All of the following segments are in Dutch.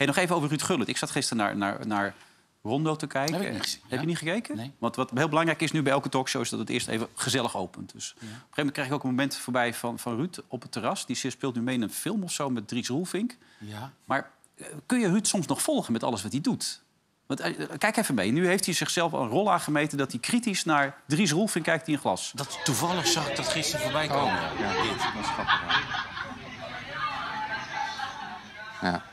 Hey, nog even over Ruud Gullit. Ik zat gisteren naar Rondo te kijken. Heb je niet gekeken? Nee. Want wat heel belangrijk is nu bij elke talkshow... is dat het eerst even gezellig opent. Dus op een gegeven moment krijg ik ook een moment voorbij van Ruud op het terras. Die speelt nu mee in een film of zo met Dries Roelvink. Ja. Maar kun je Ruud soms nog volgen met alles wat hij doet? Want, kijk even mee. Nu heeft hij zichzelf een rol aangemeten... dat hij kritisch naar Dries Roelvink kijkt in een glas. Toevallig zag ik dat gisteren voorbij komen. Ja, dit. Dat is grappig. Ja.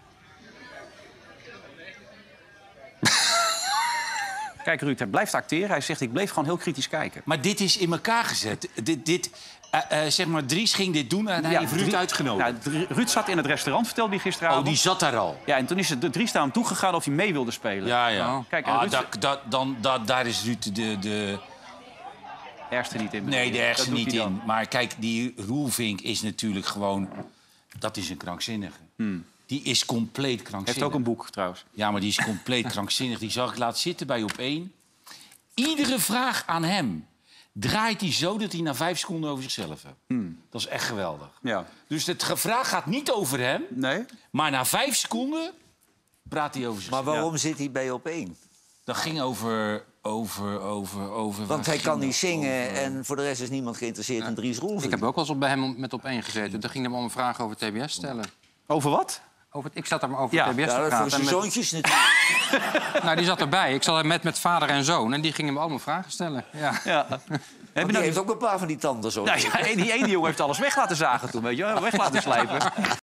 Kijk, Ruud, hij blijft acteren. Hij zegt, ik bleef gewoon heel kritisch kijken. Maar dit is in elkaar gezet. Zeg maar, Dries ging dit doen en hij heeft Ruud uitgenodigd. Ja, Ruud zat in het restaurant, vertelde hij gisteravond. Oh, die zat daar al? Ja, en toen is Dries naar hem toegegaan of hij mee wilde spelen. Ja. Oh. Kijk, daar is Ruud de ergste niet in. Nee, de ergste niet in. Maar kijk, die Roelvink is natuurlijk gewoon... Dat is een krankzinnige. Die is compleet krankzinnig. Heeft ook een boek, trouwens. Ja, maar die is compleet krankzinnig. Die zag ik laten zitten bij Op1. Iedere vraag aan hem draait hij zo dat hij na 5 seconden over zichzelf heeft. Dat is echt geweldig. Ja. Dus de vraag gaat niet over hem. Nee? Maar na 5 seconden praat hij over zichzelf. Maar waarom zit hij bij Op1? Dat ging over Want hij kan niet zingen en voor de rest is niemand geïnteresseerd in Dries Roelvink. Ik heb ook wel eens bij hem met Op1 gezeten. Toen ging hij me allemaal vragen over TBS stellen. Over wat? Ik zat er maar over Ja. TBS te Ja, praten. voor zijn zoontjes natuurlijk. Nou, die zat erbij. Ik zat er met vader en zoon. En die gingen me allemaal vragen stellen. Ja. Ja. Want die heeft ook een paar van die tanden zo. Nou, ja, die ene jongen heeft alles weg laten zagen toen, weet je wel. Weg laten slijpen.